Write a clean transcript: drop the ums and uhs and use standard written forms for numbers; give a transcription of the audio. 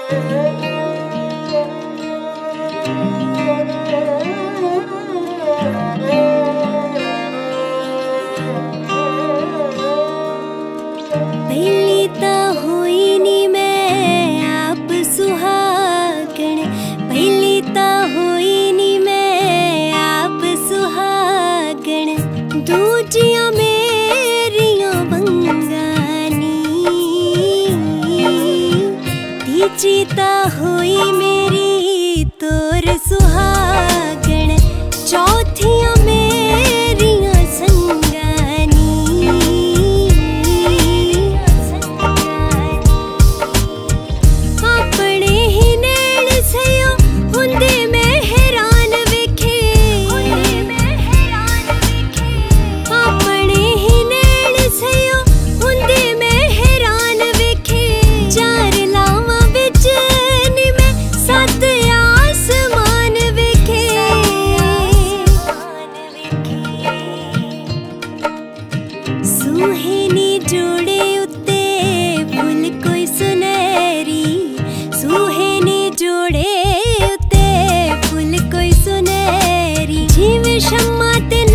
पहली ता होई नी मैं आप सुहागण, पहली ता होई नी मैं आप सुहागण, दूजियां मेरियां बंगानी, तीजी ता होई मेरी तोर सुहागण, चौथियां मेरियां संगानी। अपने ही नैन सयो हुंदे मैं हैरान वेखे, अपने ही नैन सयो हुंदे मैं हैरान वेखे, चार लावां विच नी मैं सत आसमान वेखे। सूहे नी जोड़े उत्ते फुल कोई सुनहरी, सूहे नी जोड़े उत्ते फुल कोई सुनहरी, जिवें शम्मा ते